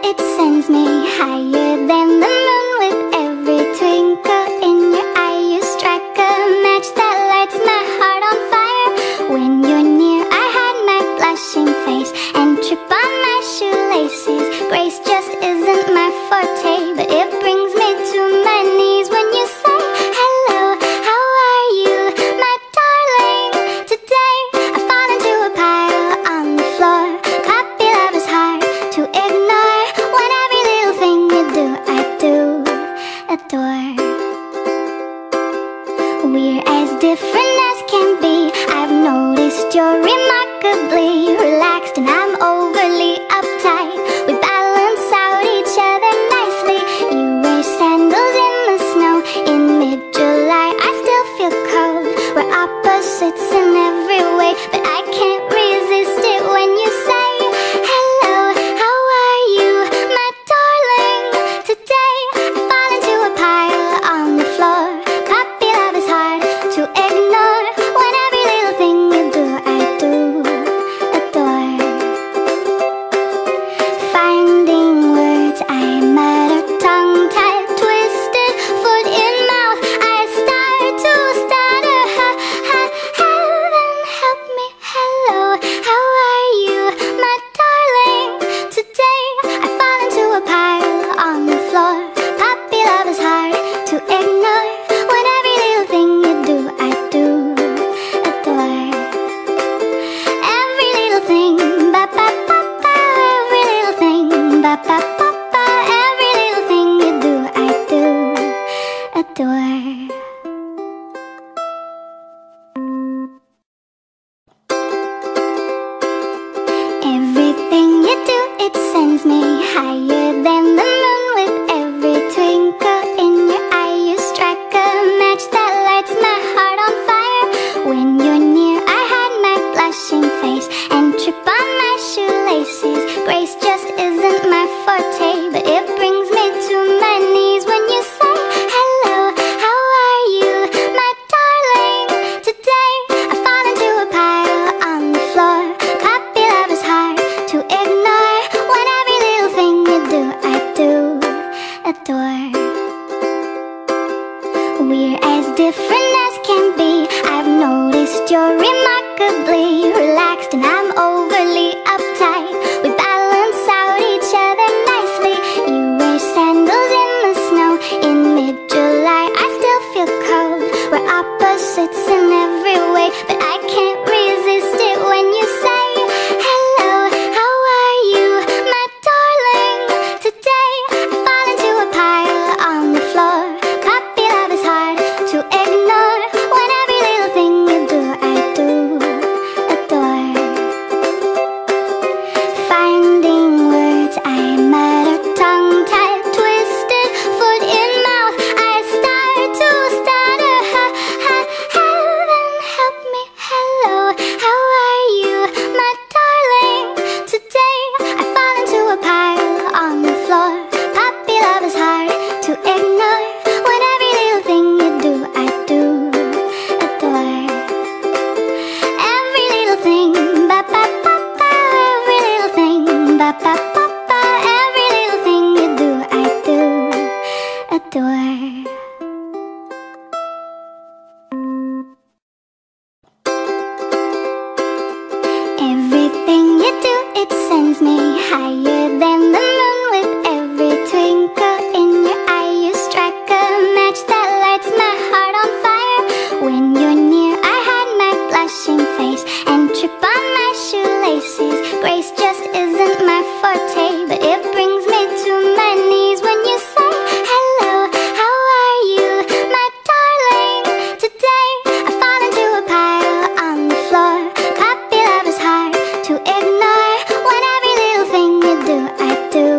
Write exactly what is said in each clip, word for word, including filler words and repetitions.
it sends me higher than the moon. With every twinkle in your eye, you strike a match that lights my heart on fire. When you're near, I hide my blushing face and trip on my shoelaces. Grace just isn't my forte, but it brings me to my knees when you say hello. How are you, my darling? Today I fall into a pile on the floor. Puppy love is hard to ignore. When every little thing you do, I do adore. We're as different as can be. I've noticed you're remarkably relaxed and I'm overly uptight. We balance out each other nicely. You wear sandals in the snow in mid-July. I still feel cold. We're opposites in every way, but I can't resist it when you say hello. How are you, my darling? Today I fall into a pile on the floor. Puppy love is hard to ignore. When every little thing you do, I do adore. Finding words, I mutter, tongue-tied, twisted, foot in mouth, I start to stutter. Ha, ha, heaven help me, hello. How are you, my darling? Today I fall into a pile on the floor. Puppy love is hard to ignore. When every little thing you do, I do adore. Every little thing, ba ba ba ba. Every little thing, ba ba ba ba. Every little thing you do, I do adore. Everything you do, it sends me higher than the moon. With every twinkle in your eye, you strike a match that lights my heart on fire. When you're near, I hide my blushing face and trip on my shoelaces. Grace just isn't my forte, but it brings me to my knees when you say hello. How are you, my darling? Today I fall into a pile on the floor. Puppy love is hard to ignore. When every little thing you do, I do adore. We're as different as can be. I've noticed you're remarkably relaxed and I'm overly uptight. We balance out each other nicely. You wear sandals in the snow in mid-July. I still feel cold. We're opposites in every way, but I can't resist it when you say hello. How are you, my darling? Today I fall into a pile on the floor. Puppy love is hard to ignore. When every little thing you do, I do adore. Finding words, I mutter, tongue-tied, twisted, foot in mouth, I start to stutter. Ha, ha, heaven help me, hello. How are you, my darling? Today I fall into a pile on the floor. Puppy love is hard to ignore. When every little thing you do, I do adore. Every little thing, ba ba ba ba. Every little thing, ba ba ba ba. Every little thing you do, I do adore. Everything you do, it sends me higher than the moon. With every twinkle in your eye, you strike a match that lights my heart on fire. When you're near, I hide my blushing face and trip on my shoelaces. Grace just isn't my forte, but it brings me to my knees when you say hello. How are you, my darling? Today I fall into a pile on the floor. Puppy love is hard to ignore. When every little thing you do, I do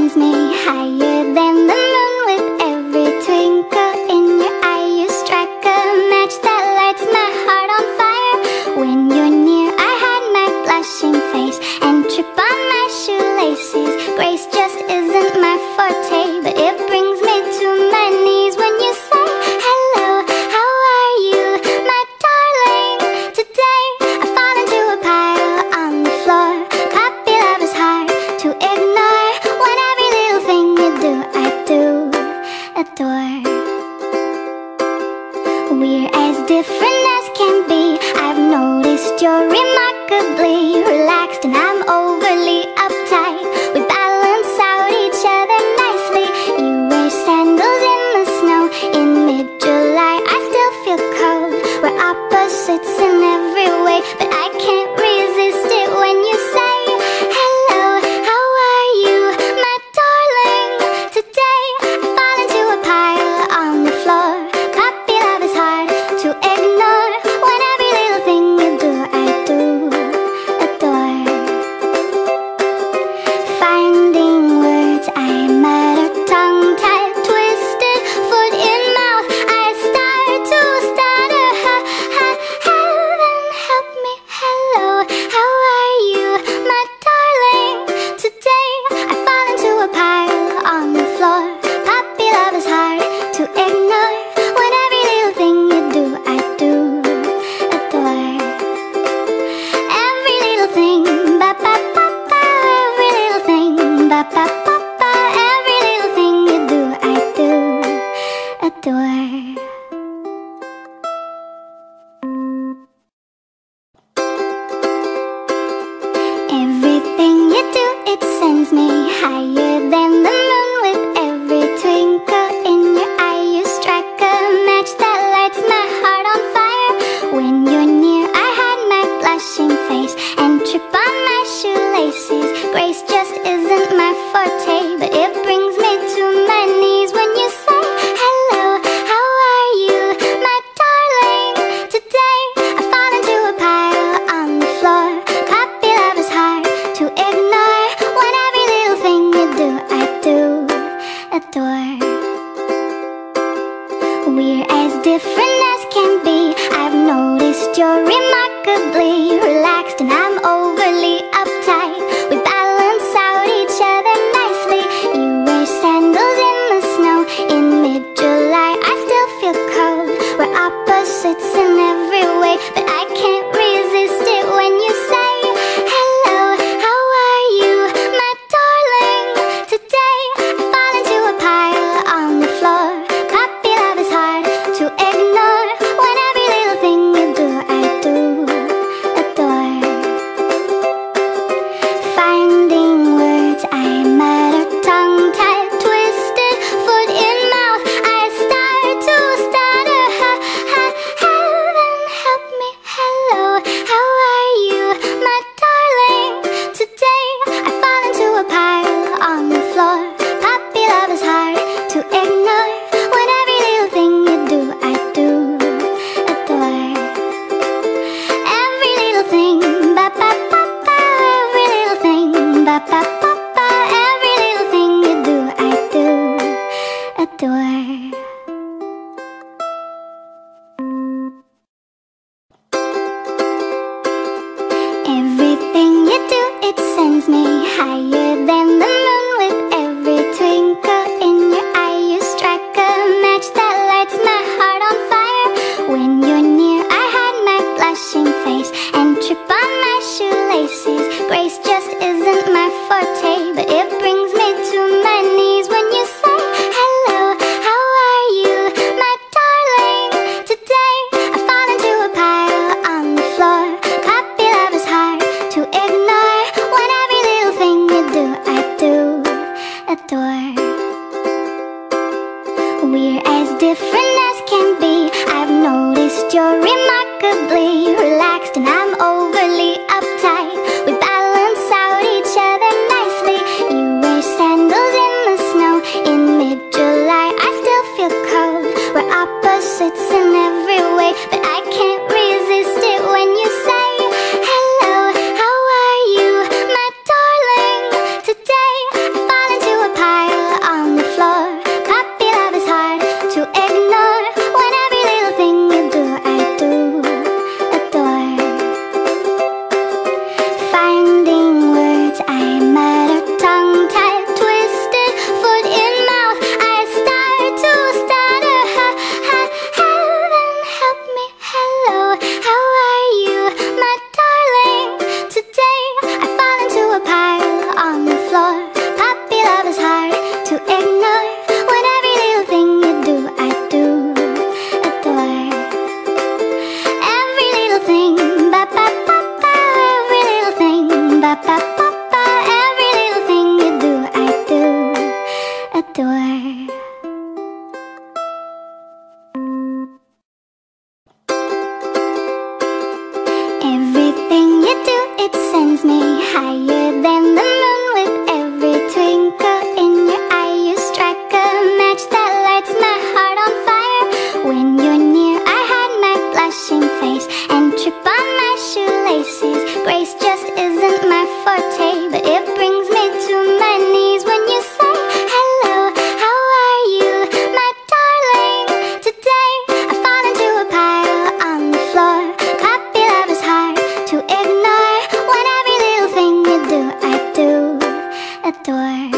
sends me higher than the moon. With every twinkle in your eye, you strike a match that lights my heart on fire. When you're near, I hide my blushing face and trip on my shoelaces. Grace just isn't my forte, but it brings me to my knees when you say hello. How are you, my darling? Today I fall into a pile on the floor. Puppy love is hard to ignore. When every little thing you do, I do adore. We're as different as can be. I've noticed you're remarkably relaxed and I'm overly uptight. We balance out each other nicely. You wear sandals in the snow in mid-July. I still feel cold. We're opposites in every way, but I can't resist it when you say hello. How are you, my darling? Today I fall into a pile on the floor. Puppy love is hard to ignore. When every little thing you do, I do adore. Finding words, I mutter, tongue-tied, twisted, foot in mouth, I start to stutter. Ha, ha, heaven help me, hello. How are you, my darling? Today I fall into a pile on the floor. Puppy love is hard to ignore. When every little thing you do, I do adore. Every little thing, ba ba ba ba. Every little thing, ba ba ba ba. Every little thing you do, I do adore. Everything you do, it sends me higher than the moon. With every twinkle in your eye, you strike a match that lights my heart on fire. When you're near, I hide my blushing face and trip on my shoelaces. Grace just isn't my forte, but it brings me to my knees when you say hello. How are you, my darling? Today I fall into a pile on the floor. Puppy love is hard to ignore. When every little thing you do, adore.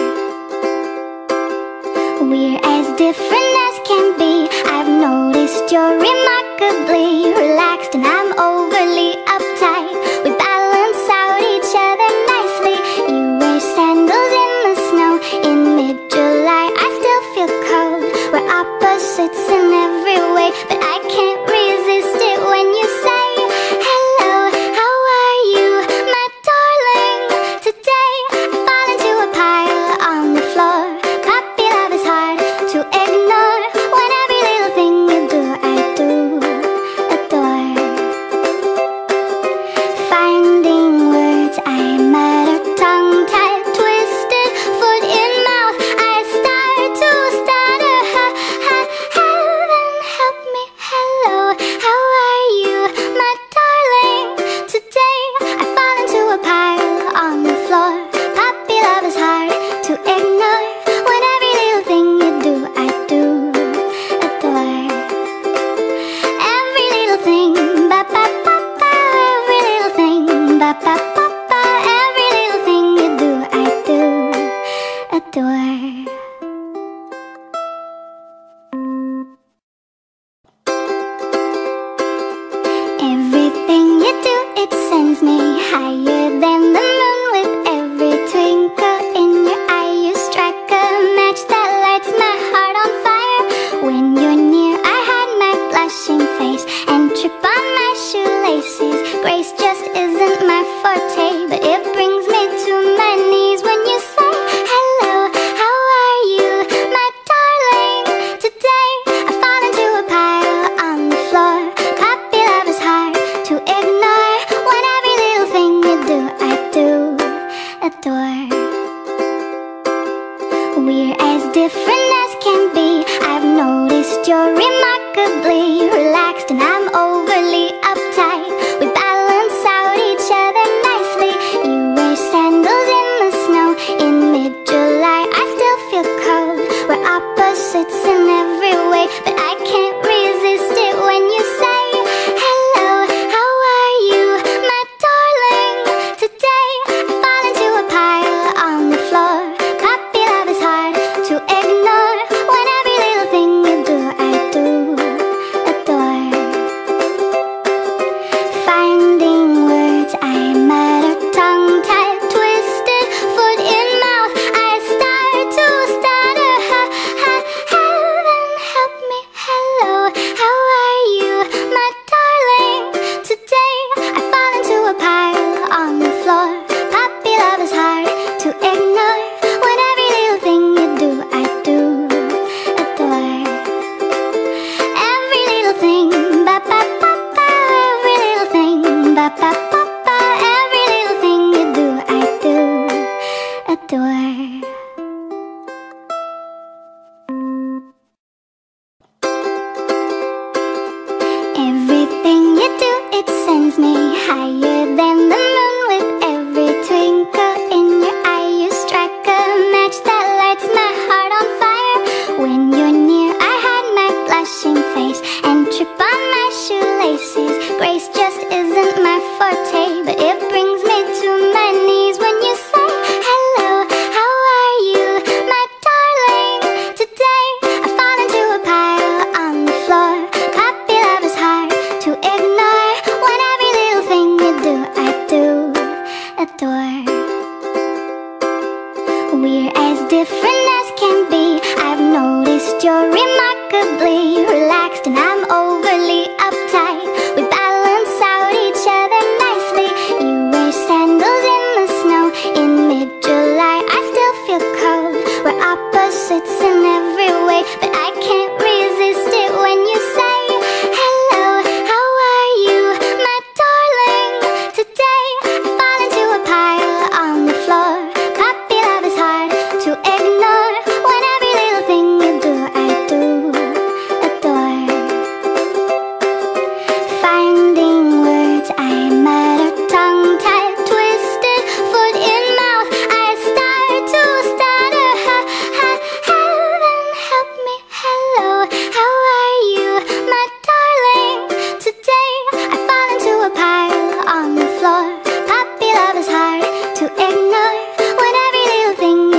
We're as different as can be. I've noticed you're remarkably relaxed and I'm overly uptight. We balance out each other nicely. You wear sandals in the snow in mid-July. I still feel cold. We're opposites in every way, but I can't resist it when you say hello. How are you, my darling? Today I fall into a pile on the floor. Puppy love is hard to ignore. When every little thing you do, I do adore. Finding words, I mutter, tongue-tied, twisted, foot in mouth. I start to stutter. Ha, ha, heaven help me. Hello, how are you, my darling? Today I fall into a pile on the floor. Puppy love is hard to ignore. When every little thing you do, I do adore. Every little thing, ba ba ba ba. Every little thing, ba ba ba ba. Every little thing you do, I do adore. Everything you do, it sends me higher than the moon. With every twinkle in your eye, you strike a match that lights my heart on fire. When you're near, I hide my blushing face and trip on my shoelaces. Grace just isn't my forte, but it brings me to my knees when you say hello. How are you, my darling? Today I fall into a pile on the floor. Puppy love is hard to ignore. When every little thing you do, I do adore. We're as different as can be. I've noticed you're remarkably relaxed and I'm overly uptight. We balance out each other nicely. You wear sandals in the snow in mid-July. I still feel cold. We're opposites in every way, but I can't resist it when you say hello. How are you, my darling? Today I fall into a pile on the floor. Puppy love is hard to ignore. When every little thing you do, I do adore. Finding words, I mutter, tongue-tied, twisted, foot in mouth. I start to stutter. Ha, ha, heaven help me. Hello, how are you, my darling? Today I fall into a pile on the floor. Puppy love is hard to ignore. When every little thing you do, I do adore. Every little thing, ba ba ba ba. Every little thing, ba ba ba ba. Every little thing you do, I do adore. Everything you do, it sends me higher than the moon. With every twinkle in your eye, you strike a match that lights my heart on fire. When you're near, I hide my blushing face and trip on my shoelaces. Grace just isn't my forte, but it brings me to my knees when you say hello. How are you, my darling? Today I fall into a pile on the floor. Puppy love is hard to ignore. When every little thing you do, I do adore. We're as different as can be. I've noticed you're remarkably relaxed and I'm overly uptight. We balance out each other nicely. You wear sandals in the snow in mid-July. I still feel cold. We're opposites in every way, but I can't resist it when you say hello. How are you, my darling? Today I fall into a pile on the floor. Puppy love is hard to ignore. When every little thing you do, I do adore. Finding words, I mutter, tongue-tied, twisted, foot in mouth. I start to stutter. Ha, ha, heaven help me. Hello, how are you, my darling? Today I fall into a pile on the floor. Puppy love is hard to ignore. When every little thing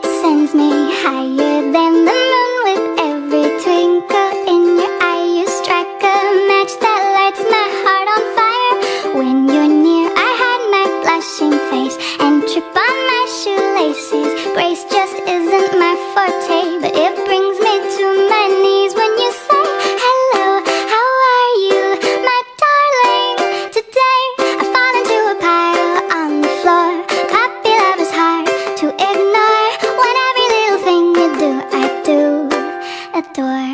it sends me higher than the moon. With every twinkle in your eye, you strike a match that lights my heart on fire. When you're near, I hide my blushing face and trip on my shoelaces. Grace just isn't my forte, but it brings me to my knees when you say hello. How are you, my darling? Today I fall into a pile on the floor. Puppy love is hard to ignore. When every little thing you do, I do adore.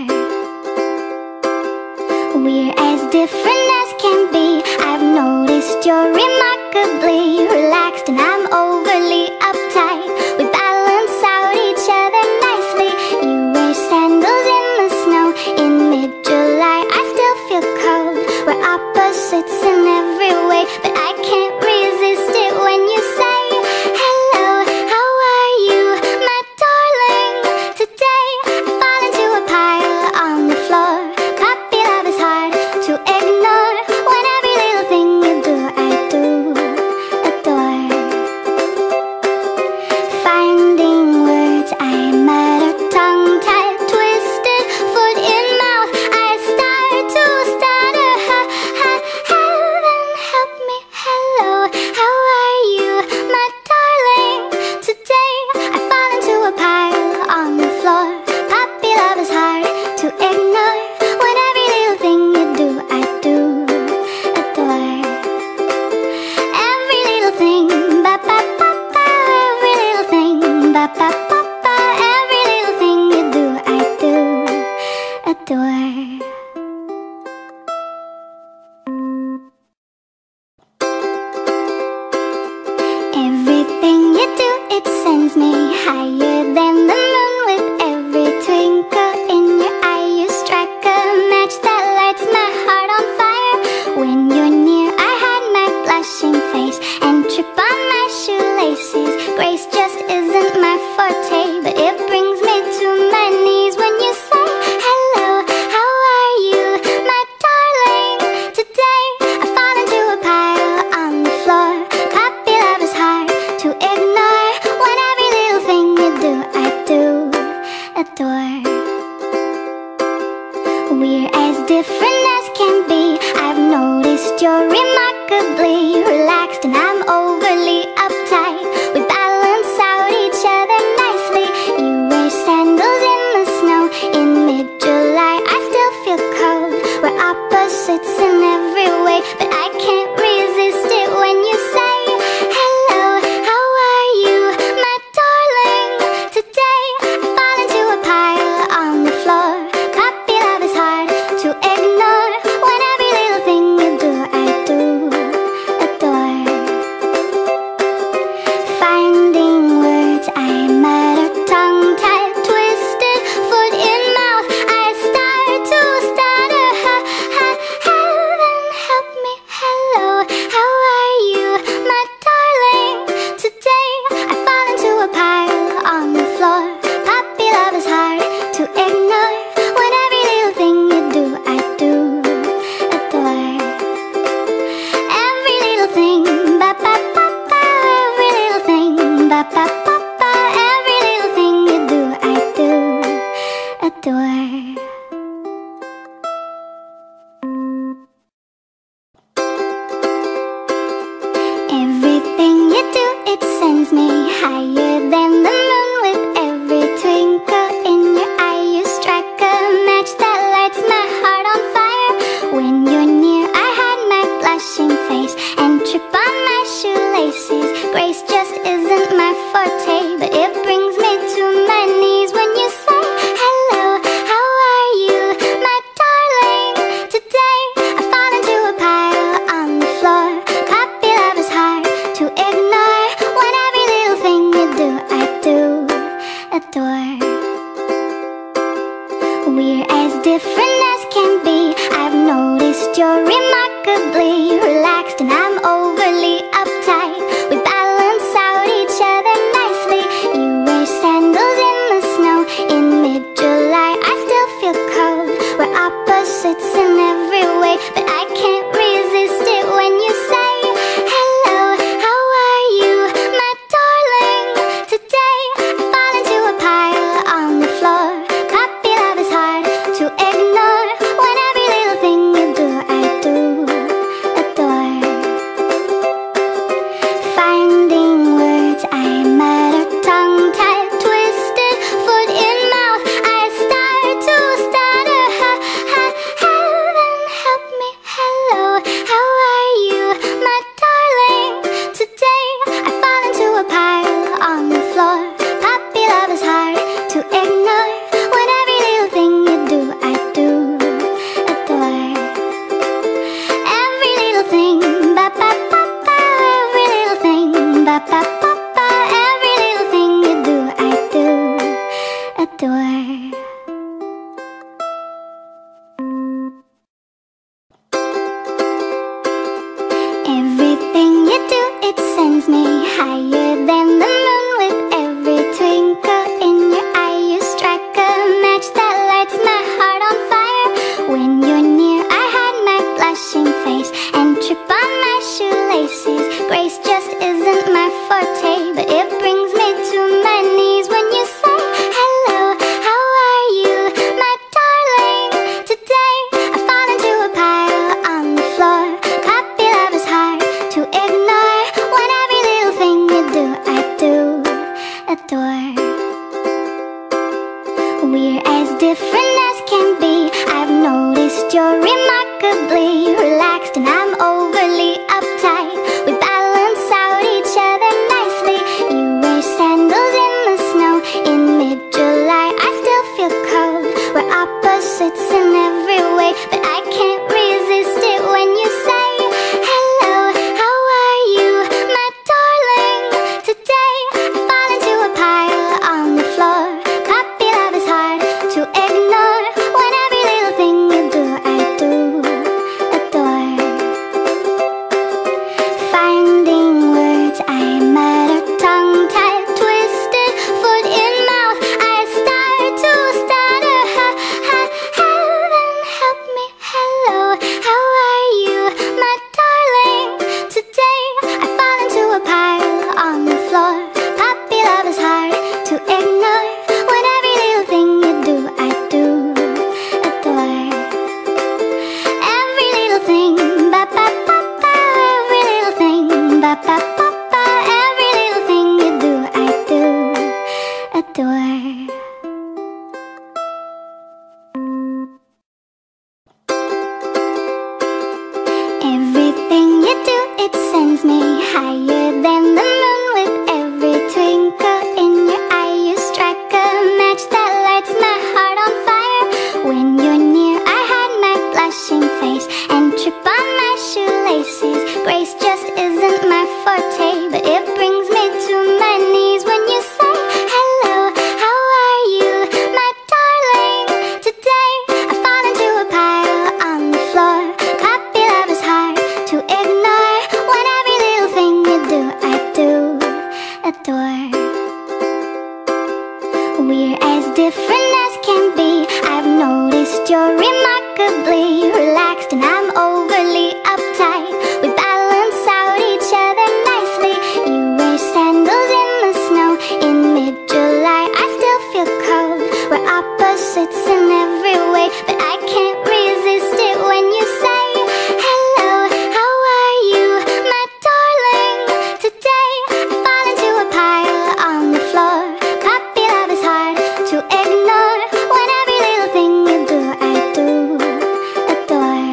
We're as different as can be. I've noticed you're remarkably relaxed and I'm overly uptight. We balance out each other nicely. You wear sandals in the snow in mid-July. I still feel cold. We're opposites in every way, but I can't resist it when you say hello. How are you, my darling? Today I fall into a pile on the floor. Puppy love is hard to ignore. When every little thing you do, I do adore. Finding words, I mutter, tongue-tied, twisted, foot in mouth, I start to stutter. Ha, ha, heaven help me, hello. How are you, my darling? Today I fall into a pile on the floor. Puppy love is hard to ignore. When every little thing you do, I do adore. Every little thing, ba ba ba ba. Every little thing, ba ba ba ba. Every little thing you do, I do adore. Everything you do, it sends me higher than the moon. With every twinkle in your eye, you strike a match that lights my heart on fire. When you're near, I hide my blushing face and trip on my shoelaces. Grace just isn't my forte, but it brings me to my knees when you say hello. How are you, my darling? Today I fall into a pile on the floor. Puppy love is hard to ignore. When every little thing you do, I do adore. We're as different as can be. I've noticed you're remarkably relaxed and I'm overly uptight. We balance out each other nicely. You wear sandals in the snow in mid-July. I still feel cold. We're opposites in every way, but I can't resist it when you say hello. How are you, my darling? Today I fall into a pile on the floor. Puppy love is hard to ignore. When every little thing you do, I do adore. Finding words, I mutter, tongue-tied, twisted, foot in mouth, I start to stutter. Ha, ha, heaven help me, hello. How are you, my darling? Today I fall into a pile on the floor. Puppy love is hard to ignore. When every little thing you do, I do adore. Every little thing, ba ba ba ba. Every little thing, ba ba ba ba. Every little thing you do, I do adore. Everything you do, it sends me higher than the moon. With every twinkle in your eye, you strike a match that lights my heart on fire. When you're near, I hide my blushing face and trip on my shoelaces. Grace just isn't my forte, but it brings me to my knees when you say hello. How are you, my darling? Today I fall into a pile on the floor. Puppy love is hard to ignore. When every little thing you do, I do adore. We're as different as can be. I've noticed you're remarkably relaxed and I'm overly uptight. We balance out each other nicely. You wear sandals in the snow in mid-July. I still feel cold. We're opposites in every way, but I can't resist it when you say hello. How are you, my darling? Today I fall into it sends me higher than the moon. With every twinkle in your eye, you strike a match that lights my heart on fire. When you're near, I hide my blushing face and trip on my shoelaces. Grace just isn't my forte, but it brings me to my knees when you say hello. How are you, my darling? Today I fall into a pile on the floor. Puppy love is hard to ignore. When every little thing you do, I do adore. We're as different as can be. I've noticed you're remarkably relaxed and I'm overly uptight. We balance out each other nicely. You wear sandals in the snow in mid-July. I still feel cold. We're opposites in every way, but I can't resist it when you say hello. How are you, my darling? Today I fall into a pile on the floor. Puppy love is hard to ignore. When every little thing you do, I do adore. Finding words, I mutter, tongue-tied, twisted, foot in mouth, I start to stutter. Ha, ha, heaven help me, hello. How are you, my darling? Today I fall into a pile on the floor. Puppy love is hard to ignore. When every little thing you do, I do adore. Every little thing, ba ba ba ba. Every little thing, ba ba ba ba. Every little thing you do, I do adore. Everything you do, it sends me higher than the moon. With every twinkle in your eye, you strike a match that lights my heart on fire. When you're near, I hide my blushing face and trip on my shoelaces. Grace just isn't my forte, but it brings me to my knees when you say hello. How are you, my darling? Today I fall into a pile on the floor. Puppy love is hard to ignore. When every little thing you do, I do adore. We're as different as can be. I've noticed you're remarkably relaxed and I'm overly uptight. We balance out each other nicely. You wear sandals in the snow in mid-July. I still feel cold. We're opposites in every way, but I can't resist it when you say hello. How are you, my darling? Today I fall into a pile on the floor. Puppy love is hard to ignore. When every little thing you do, I do adore.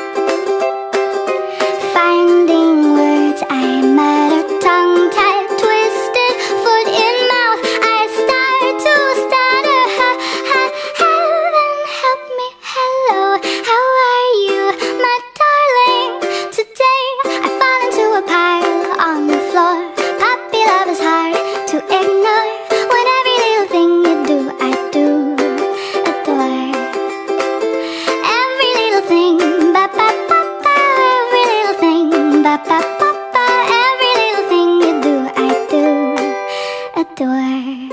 Finding words, I mutter, tongue-tied, twisted, foot in mouth, I start to stutter. Ha, ha, heaven help me, hello. How are you, my darling? Today I fall into a pile on the floor. Puppy love is hard to ignore. When every little thing you do, I do adore. Every little thing, ba ba ba ba. Every little thing, ba ba ba ba. Every little thing you do, I do adore.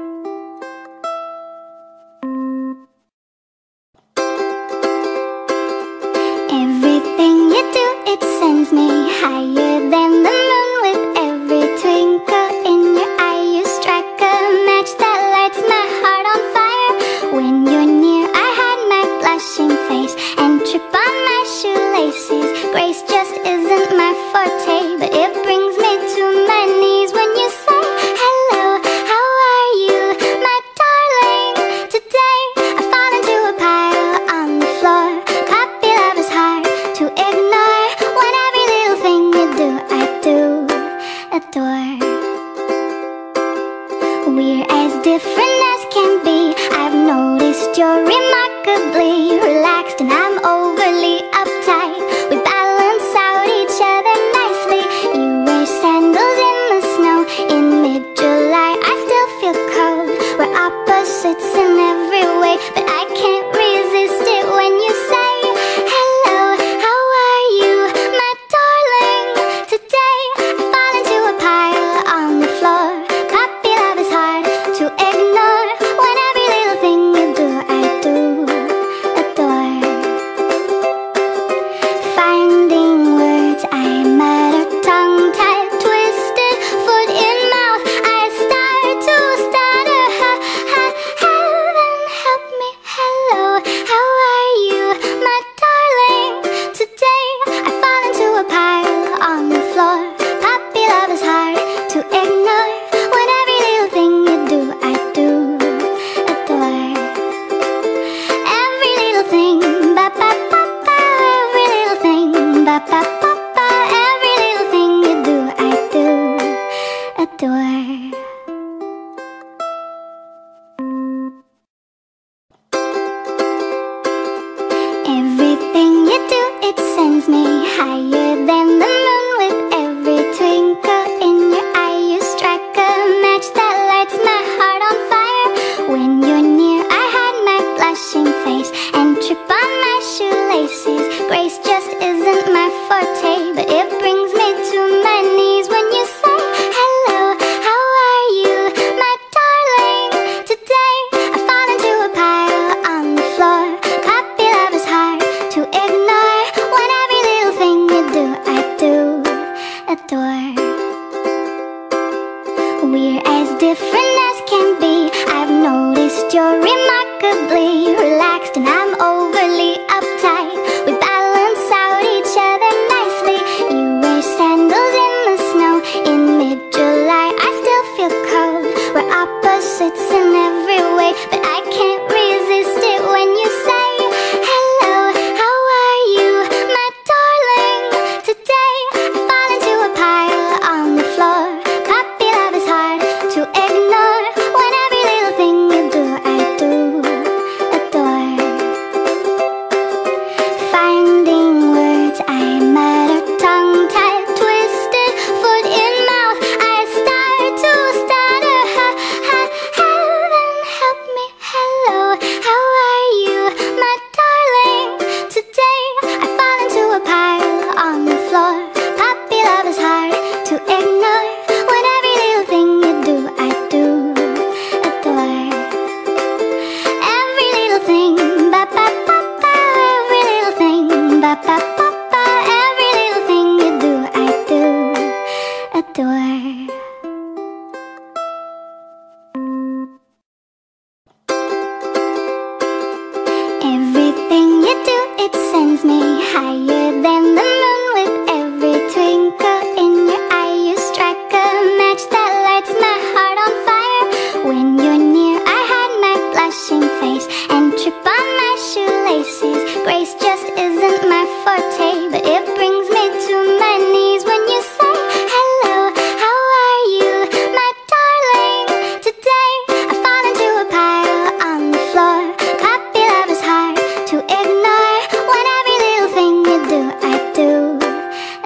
Everything you do, it sends me higher than the moon. With every twinkle in your eye, you strike a match that lights my heart on fire. When you're near, I hide my blushing face and trip on my shoelaces. Grace just isn't my forte, but it brings me to my knees when you say hello. How are you, my darling? Today I fall into a pile on the floor. Puppy love is hard to ignore. When every little thing you do, I do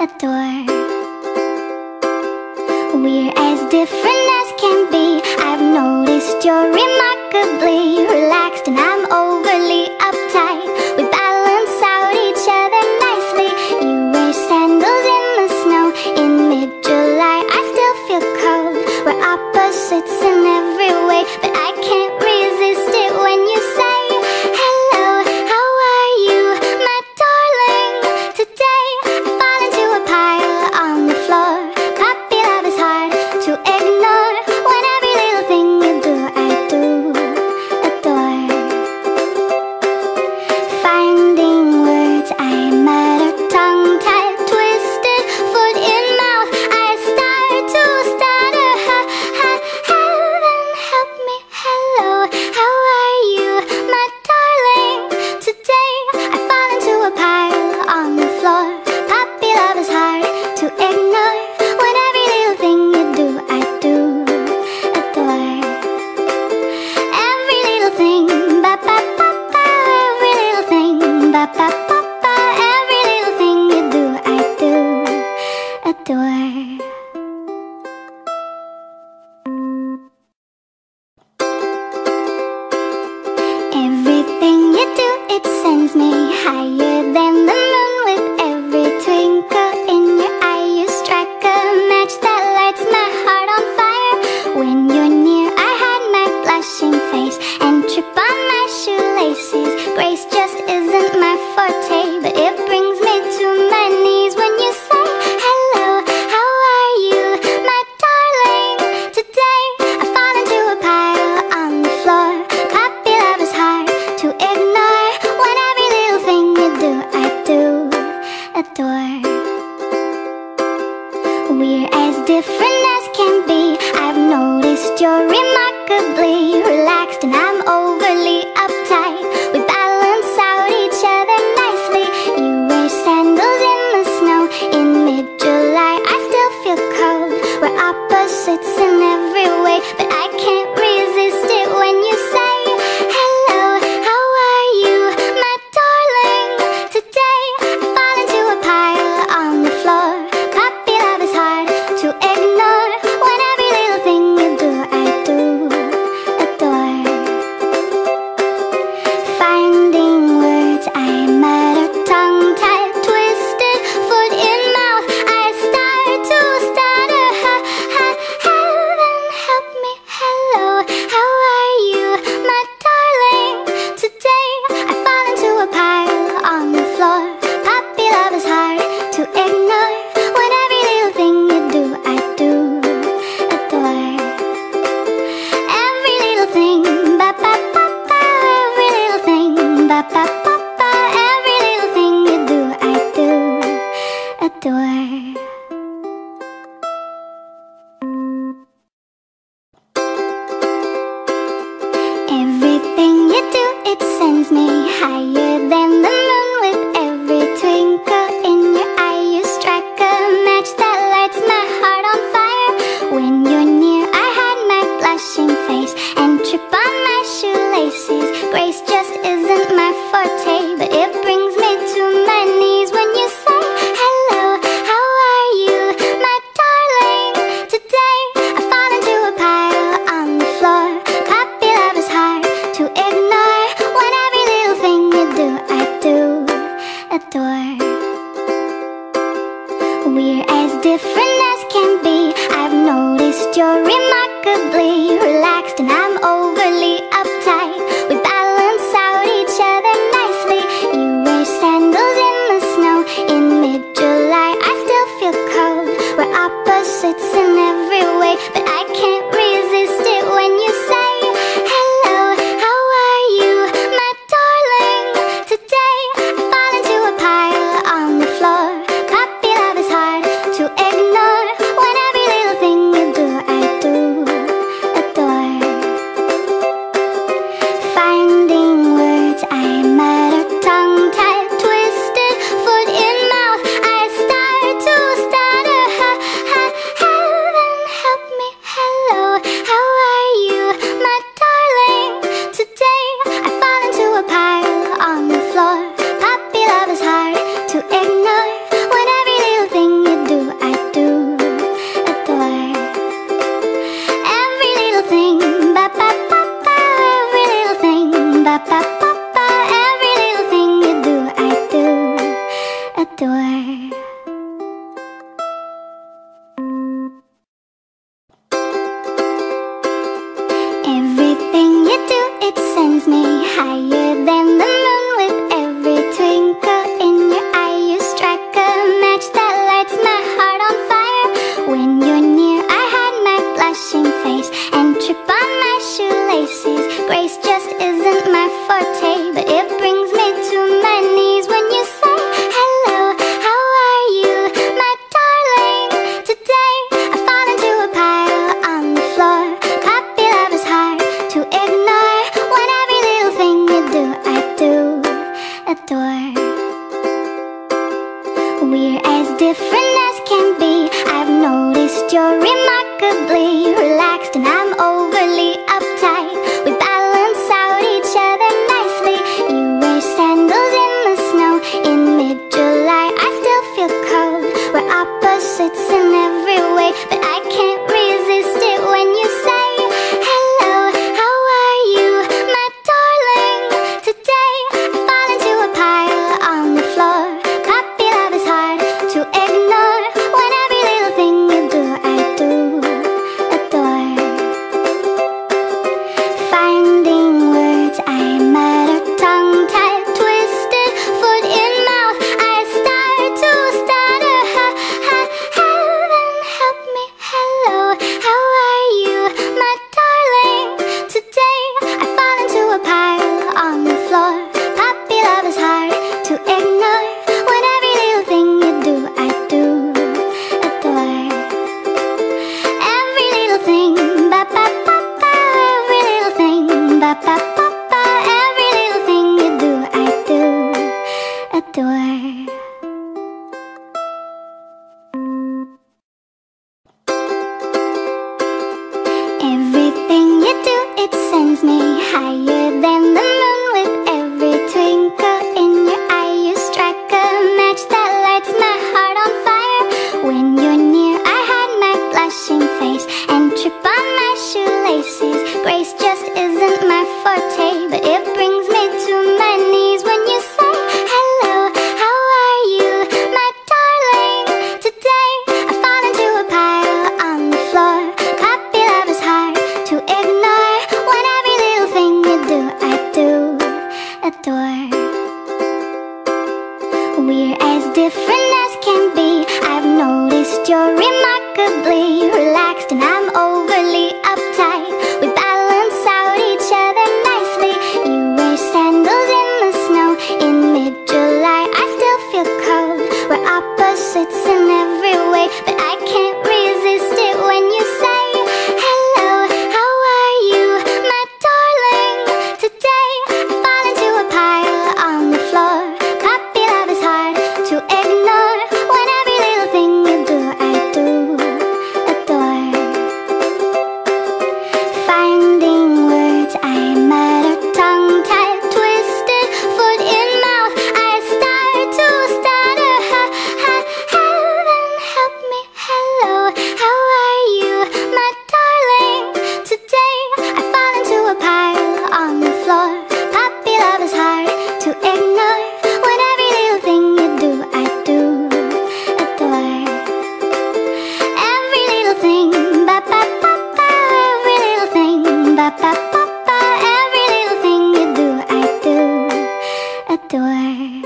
adore. We're as different as can be. I've noticed you're remarkably relaxed and I'm overly uptight. We balance out each other nicely. You wear sandals in the snow in mid-July. I still feel cold. We're opposites in every way, but I can't resist it when you say hello. How are you, my darling? Today I fall into a pile on the floor. Puppy love is hard to ignore. When every little thing you do, I do adore. Finding words, I mutter, tongue-tied, twisted, foot in mouth. I start to stutter. Ha, ha, heaven help me. Hello, how are you, my darling? Today I fall into a pile on the floor. Puppy love is hard to ignore. When every little thing you do, I do adore. Every little thing, ba ba ba ba. Every little thing, ba ba ba ba. Every little thing you do, I do adore. Everything you do, it sends me higher than the moon. With every twinkle in your eye, you strike a match that lights my heart on fire. When you're near, I hide my blushing face and trip on my shoelaces. Grace just isn't my forte, but it brings me to my knees when you say hello. How are you, my darling? Today I fall into a pile on the floor. Puppy love is hard to ignore. When every little thing you do, I do adore. We're as different as can be. I've noticed you're remarkably relaxed and I'm overly uptight. We balance out each other nicely. You wear sandals in the snow in mid-July. I still feel cold. We're opposites in every way, but I can't resist it when you say hello. How are you, my darling? Today I fall into a pile on the floor. Puppy love is hard to ignore. When every little thing you do, I do adore. Finding words, I mutter, tongue-tied, twisted, foot in mouth. I start to stutter. Ha, ha, heaven help me. Hello, how are you, my darling? Today I fall into a pile on the floor. Puppy love is hard to ignore. When every little thing you do, I do adore. Every little thing, ba ba ba ba. Every little thing, ba ba ba ba. Every little thing you do, I do adore. Everything you do, it sends me higher than the moon. With every twinkle in your eye, you strike a match that lights my heart on fire. When you're near, I hide my blushing face and trip on my shoelaces. Grace just isn't my forte, but it brings me to my knees when you say hello. How are you, my darling? Today I fall into a pile on the floor. Puppy love is hard to ignore. When every little thing you do, I do adore. We're as different as can be. I've noticed you're remarkably relaxed and I'm overly uptight. We balance out each other nicely. You wear sandals in the snow in mid-July. I still feel cold. We're opposites in every way, but I can't resist it when you say hello. How are you, my darling? Today I fall into a pile on the floor. Puppy love is hard to ignore. When every little thing you do, I do adore. We're as different as can be. I've noticed you're remarkably relaxed and I'm overly uptight. We balance out each other nicely. You wear sandals in the snow in mid-July. I still feel cold. We're opposites in every way, but I can't resist it when you say hello. How are you, my darling? Today I fall into a pile on the floor. Puppy love is hard to ignore. When every little thing you do, I do adore. Finding words, I mutter, tongue-tied, twisted, foot in mouth. I start to stutter. Ha, ha, heaven help me. Hello, how are you, my darling? Today I fall into a pile on the floor. Puppy love is hard to ignore. When every little thing you do, I do adore. Every little thing, ba ba ba ba. Every little thing, ba ba ba ba. Every little thing you do, I do adore. Everything you do, it sends me higher than the moon. With every twinkle in your eye, you strike a match that lights my heart on fire. When you're near, I hide my blushing face and trip on my shoelaces. Grace just isn't my forte, but it brings me to my knees when you say hello. How are you, my darling? Today I fall into a pile on the floor. Puppy love is hard to ignore. When every little thing you do, I do adore. We're as different as can be. I've noticed you're remarkably relaxed and I'm overly uptight. We balance out each other nicely. You wear sandals in the snow in mid-July. I still feel cold. We're opposites in every way, but I can't resist it when you say hello. How are you, my darling? Today I fall into a pile on the floor. Puppy love is hard to ignore. When every little thing you do, I do adore. Finding words, I mutter, tongue-tied, twisted, foot in mouth. I start to stutter. Ha, ha, heaven help me. Hello, how are you, my darling? Today I fall into a pile on the floor. Puppy love is hard to ignore. When every little thing you do, I do adore. Every little thing, ba ba ba ba. Every little thing, ba ba ba ba. Every little thing you do, I do adore.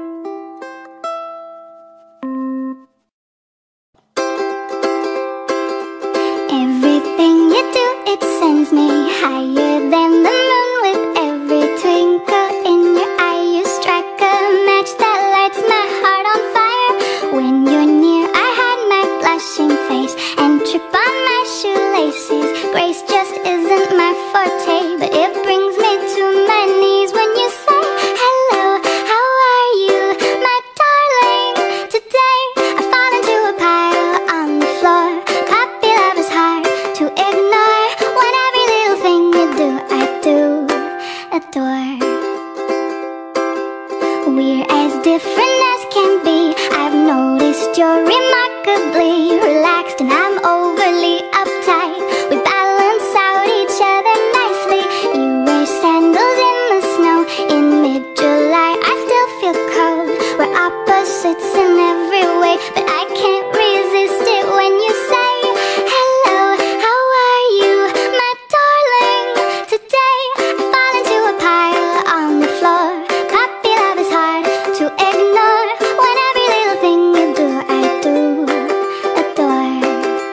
Everything you do, it sends me higher than the moon. With every twinkle in your eye, you strike a match that lights my heart on fire. When you're near, I hide my blushing face and trip on my shoelaces. Grace just isn't my forte, but it brings me to my knees when you say hello. How are you, my darling? Today I fall into a pile on the floor. Puppy love is hard to ignore. When every little thing you do, I do adore. We're as different as can be. I've noticed you're remarkably relaxed and I'm overly uptight. We balance out each other nicely. You wear sandals in the snow in mid-July. I still feel cold. We're opposites in every way, but I can't resist it when you say hello. How are you, my darling? Today I fall into a pile on the floor. Puppy love is hard to ignore. When every little thing you do, I do adore.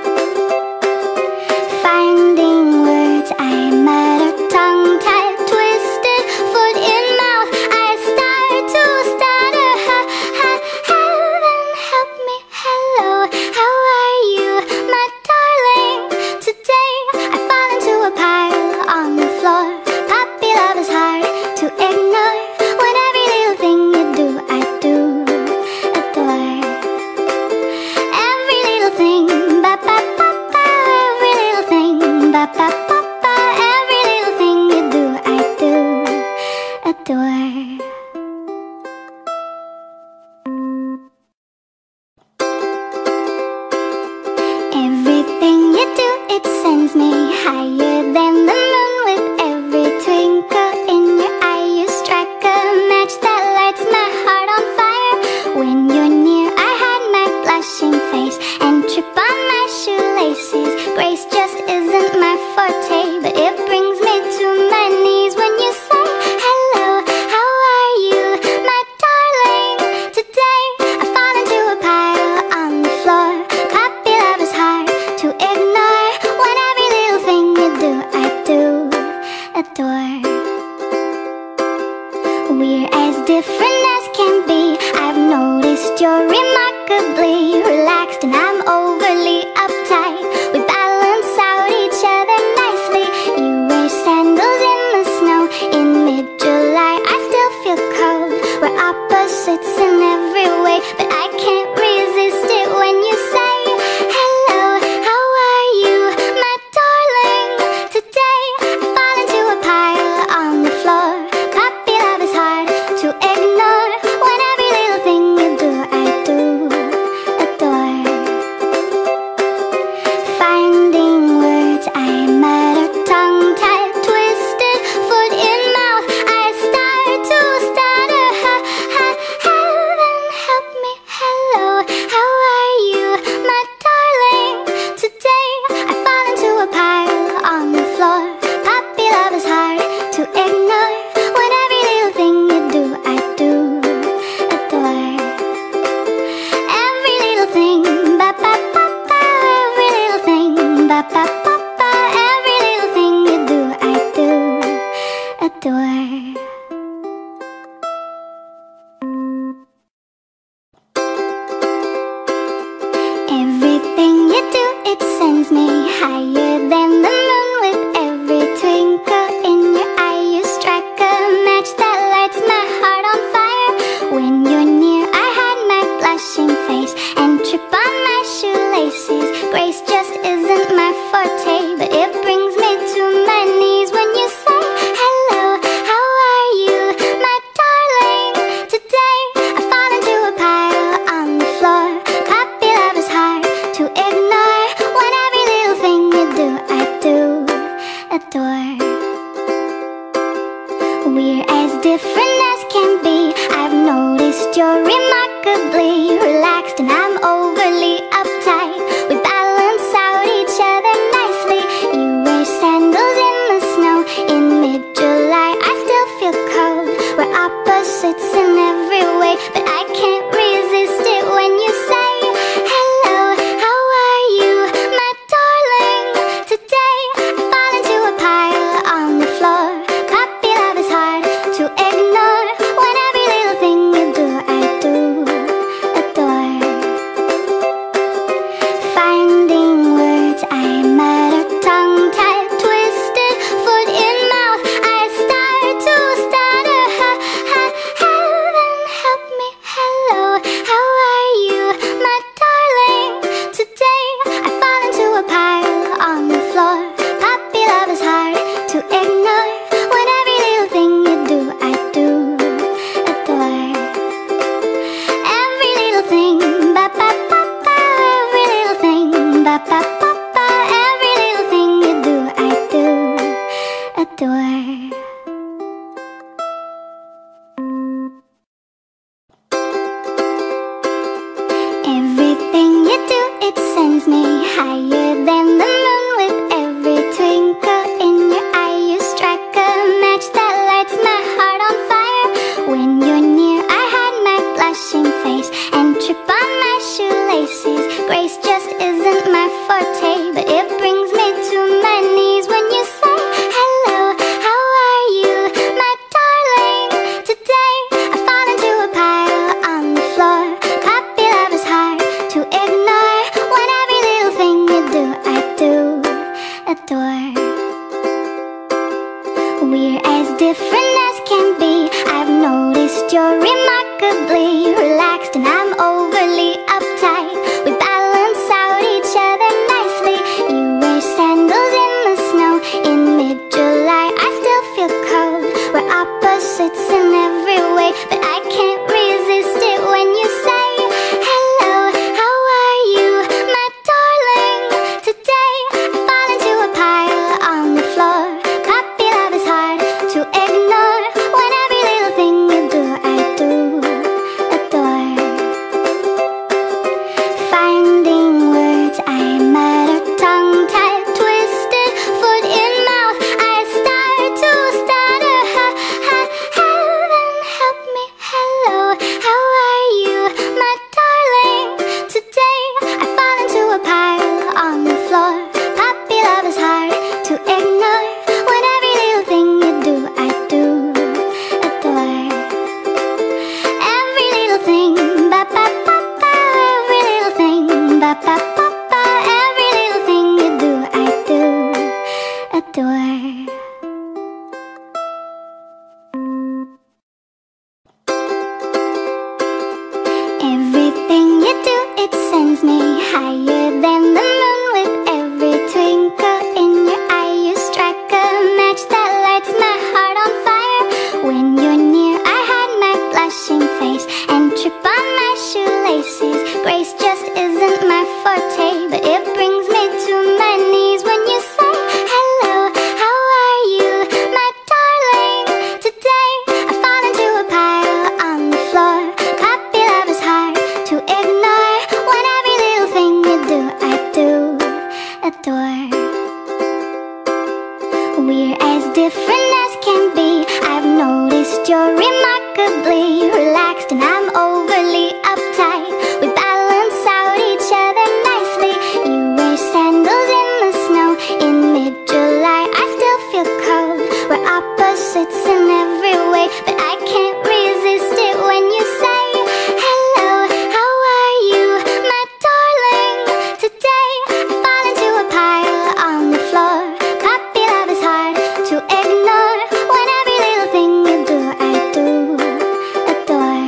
it sends me higher than the moon. With every twinkle in your eye, you strike a match that lights my heart on fire. When you're near, I hide my blushing face and trip on my shoelaces. Grace just isn't my forte, but it brings me to my knees when you say hello. How are you, my darling? Today I fall into a pile on the floor. Puppy love is hard to ignore. When every little thing you do, I do adore. We're as different as can be. I've noticed you're remarkably relaxed and I'm overly uptight. We balance out each other nicely. You wear sandals in the snow in mid-July. I still feel cold. We're opposites in every way, but I can't resist it when you say hello. How are you, my darling? Today I fall into a pile on the floor. Puppy love is hard to ignore. When every little thing you do, I do adore. Finding words, I mutter, tongue-tied, twisted, foot in mouth, I start to stutter. Ha, ha, heaven help me, hello. How are you, my darling? Today I fall into a pile on the floor. Puppy love is hard to ignore. When every little thing you do, I do adore. Every little thing, ba ba ba ba. Every little thing, ba ba ba ba. Every little thing you do, I do adore. Everything you do, it sends me higher than the moon. With every twinkle in your eye, you strike a match that lights my heart on fire. When you're near, I hide my blushing face and trip on my shoelaces. Grace just isn't my forte, but it brings me to my knees when you say hello. How are you, my darling? Today I fall into a pile on the floor. Puppy love is hard to ignore. When every little thing you do, I do adore. We're as different as can be. I've noticed you're remarkably relaxed and I'm overly uptight. We balance out each other nicely. You wear sandals in the snow in mid-July. I still feel cold. We're opposites in every way, but I can't resist it when you say hello. How are you, my darling? Today I fall into a pile on the floor. Puppy love is hard to ignore. When every little thing you do, I do adore. Finding words, I mutter, tongue-tied, twisted, foot in mouth, I start to stutter. Ha, ha, heaven help me, hello. How are you, my darling? Today I fall into a pile on the floor. Puppy love is hard to ignore. When every little thing you do, I do adore. Every little thing, ba ba ba ba. Every little thing, ba ba ba ba. Every little thing you do, I do adore. Everything you do, it sends me higher than the moon. With every twinkle in your eye, you strike a match that lights my heart on fire. When you're near, I hide my blushing face and trip on my shoelaces. Grace just isn't my forte, but it brings me to my knees when you say hello. How are you, my darling? Today I fall into a pile on the floor. Puppy love is hard to ignore. When every little thing you do, I sends me higher than the moon. With every twinkle in your eye, you strike a match that lights my heart on fire. When you're near, I hide my blushing face and trip on my shoelaces. Grace just isn't my forte, but it brings me to my knees when you say hello. How are you, my darling? Today I fall into a pile on the floor. Puppy love is hard to ignore. When every little thing you do, I do adore. We're as different as can be. I've noticed you're remarkably relaxed and I'm overly uptight. We balance out each other nicely. You wear sandals in the snow in mid-July. I still feel cold. We're opposites in every way, but I can't resist it when you say hello. How are you, my darling? Today I fall into a pile on the floor. Puppy love is hard to ignore. When every little thing you do, I do adore.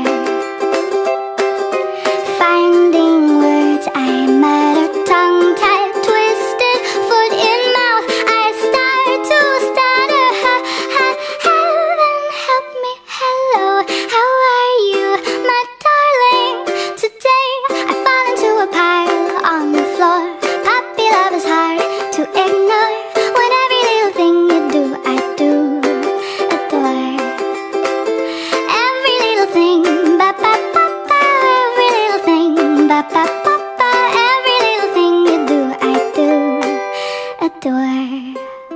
Finding words, I mutter, tongue-tied, twisted, foot in mouth, I start to stutter. Ha, ha, heaven help me, hello. How are you, my darling? Today I fall into a pile on the floor. Puppy love is hard to ignore. When every little thing you do, I do adore. Every little thing, ba ba ba ba. Every little thing, ba ba ba ba. Every little thing you do, I do adore.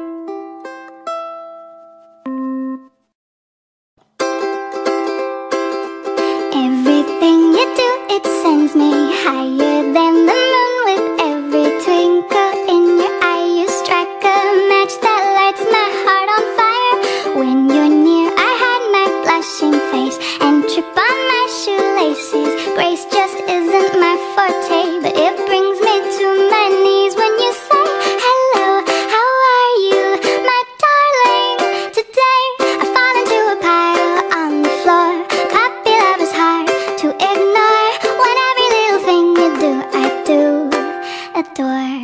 Everything you do, it sends me higher than the moon. With every twinkle in your eye, you strike a match that lights my heart on fire. When you're near, I hide my blushing face and trip on my shoelaces. Grace just isn't my forte, but it brings me to my knees when you say hello. How are you, my darling? Today I fall into a pile on the floor. Puppy love is hard to ignore. When every little thing you do, I do adore.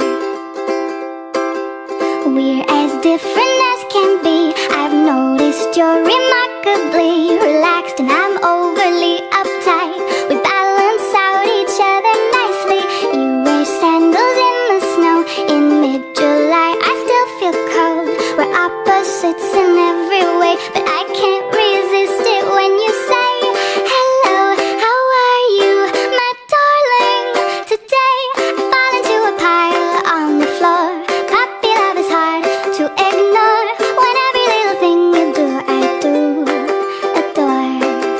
We're as different as can be. I've noticed you're remarkably relaxed and I'm overly uptight. We balance out each other nicely. You wear sandals in the snow in mid-July. I still feel cold. We're opposites in every way, but I can't resist it when you say hello. How are you, my darling? Today I fall into a pile on the floor. Puppy love is hard to ignore. When every little thing you do, I do adore.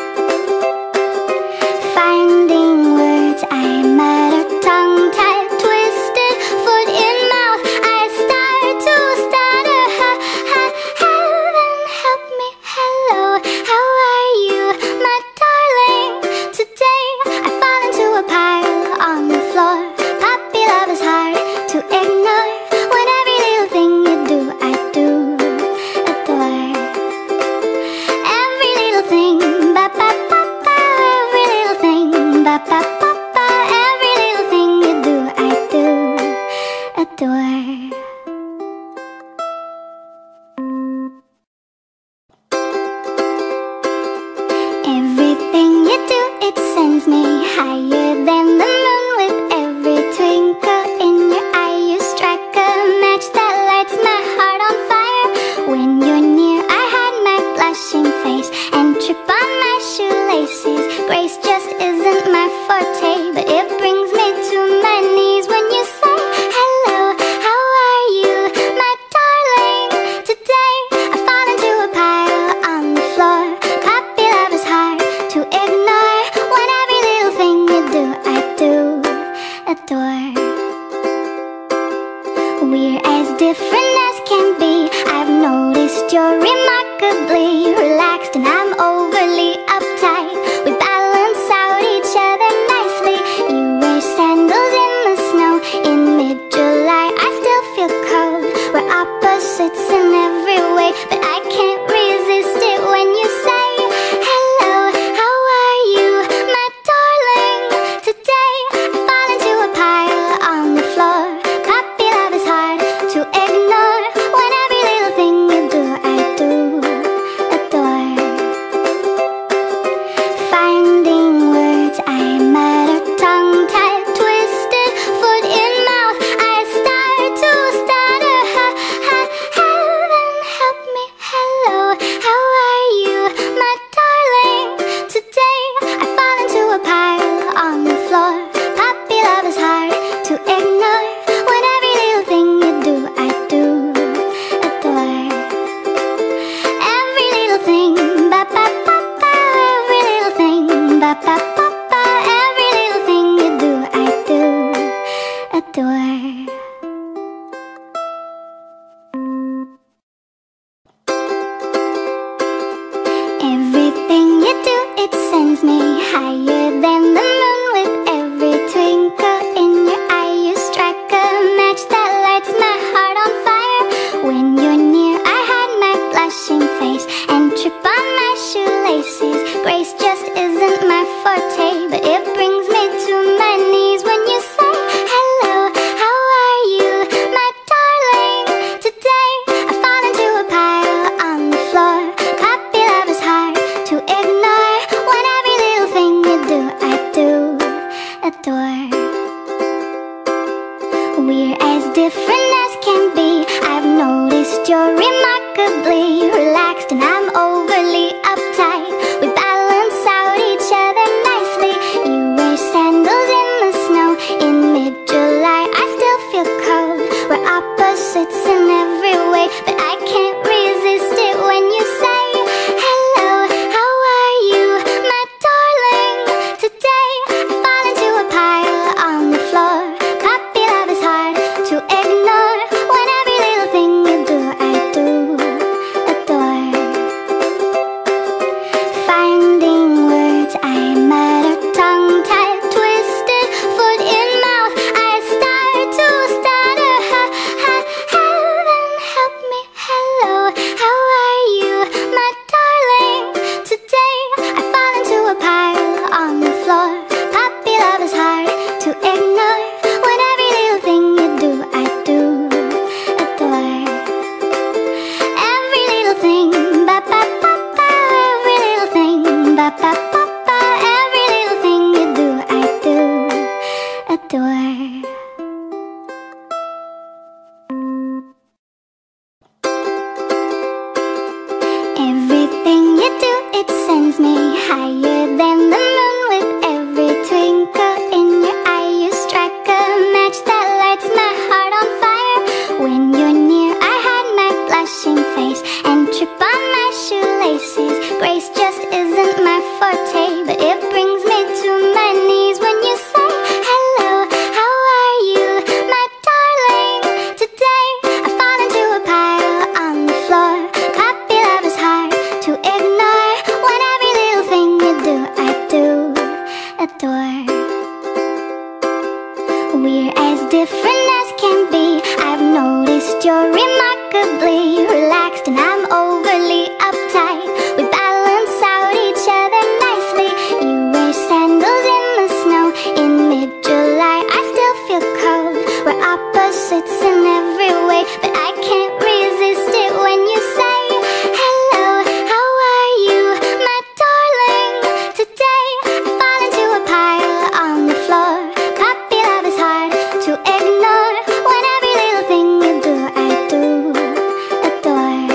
Finding words, I mutter, tongue-tied, twisted, foot in mouth, I start to stutter. Ha, ha, heaven help me, hello. How are you, my darling? Today I fall into a pile on the floor. Puppy love is hard to ignore. When every little thing you do, I do adore. Every little thing, ba ba ba ba. Every little thing, ba ba ba ba. Every little thing you do, I do adore. Everything you do, it sends me higher than the moon. With every twinkle in your eye, you strike a match that lights my heart on fire. When you're near, I hide my blushing face and trip on my shoelaces. Grace just isn't my forte, but it brings me to my knees when you say hello. How are you, my darling? Today I fall into a pile on the floor. Puppy love is hard to ignore. When every little thing you do, I do adore. We're as different as can be. I've noticed you're remarkably relaxed and I'm overly uptight. We balance out each other nicely. You wear sandals in the snow in mid-July. I still feel cold. We're opposites in every way, but I can't resist it when you say hello. How are you, my darling? Today I fall into a pile We're as different as can be. I've noticed you're remarkably relaxed and I'm overly uptight. We balance out each other nicely. You wear sandals in the snow in mid-July. I still feel cold. We're opposites in every way, but I can't resist it when you say hello. How are you, my darling? Today I fall into a pile on the floor. Puppy love is hard to ignore. When every little thing you do, I do adore. Finding words, I mutter, tongue-tied, twisted, foot in mouth. I start to stutter. Ha, ha, heaven help me. Hello, how are you, my darling? Today I fall into a pile on the floor. Puppy love is hard to ignore. When every little thing you do, I do adore. Every little thing, ba ba ba ba. Every little thing, ba ba ba ba. Every little thing you do, I do adore. Everything you do, it sends me higher than the moon. With every twinkle in your eye, you strike a match that lights my heart on fire. When you're near, I hide my blushing face and trip on my shoelaces. Grace just isn't my forte, but it brings me to my knees when you say hello. How are you, my darling? Today I fall into a pile on the floor. Puppy love is hard to ignore. When every little thing you do, I do adore. We're as different as can be. I've noticed you're remarkably relaxed and I'm overly uptight. We balance out each other nicely. You wear sandals in the snow in mid-July. I still feel cold. We're opposites in every way, but I can't resist it when you say hello. How are you, my darling? Today I fall into a pile on the floor. Puppy love is hard to ignore. When every little thing you do, I do adore.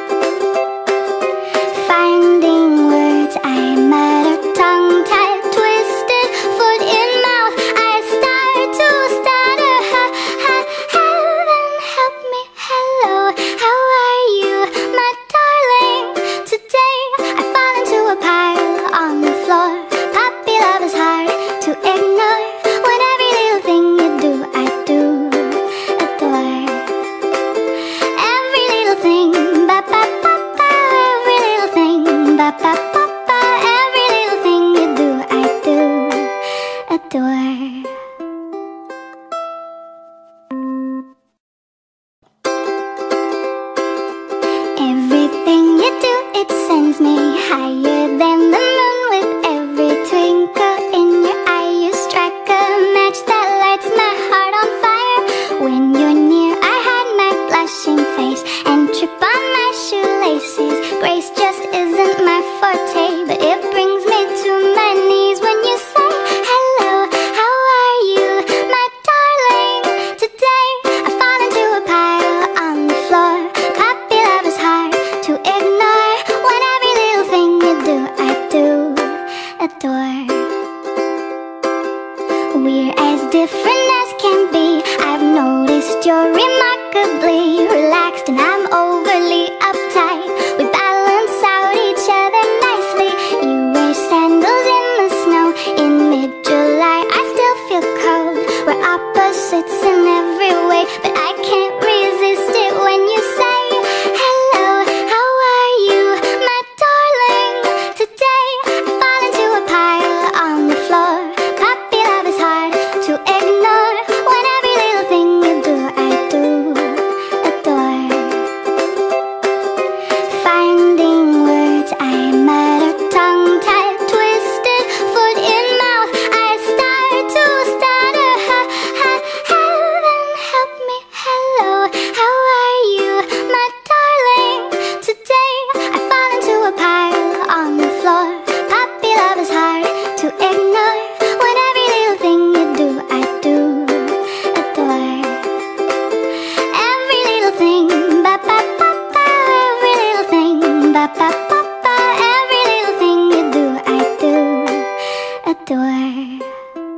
Finding words, I mutter, tongue-tied, twisted, foot in mouth. I start to stutter. Ha, ha, heaven help me. Hello, how are you, my darling? Today I fall into a pile on the floor. Puppy love is hard to ignore. When every little thing you do, I do adore. Every little thing, ba ba ba ba. Every little thing, ba ba ba ba. Every little thing you do, I do adore. Everything you do, it sends me higher than the moon. With every twinkle in your eye, you strike a match that lights my heart on fire. When you're near, I hide my blushing face and trip on my shoelaces. Grace just isn't my forte, but it brings me to my knees when you say hello. How are you, my darling? Today I fall into a pile on the floor. Puppy love is hard to ignore. When every little thing you do, I do adore. We're as different as can be. I've noticed you're remarkably relaxed and I'm overly uptight. We balance out each other nicely. You wear sandals in the snow in mid-July. I still feel cold. We're opposites in every way, but I can't resist it when you say hello. How are you, my darling? Today I fall into a pile on the floor. Puppy love is hard to ignore. When every little thing you do, I do adore. Finding words, I mutter, tongue-tied, twisted, foot in mouth. I start to stutter. Ha, ha, heaven floor.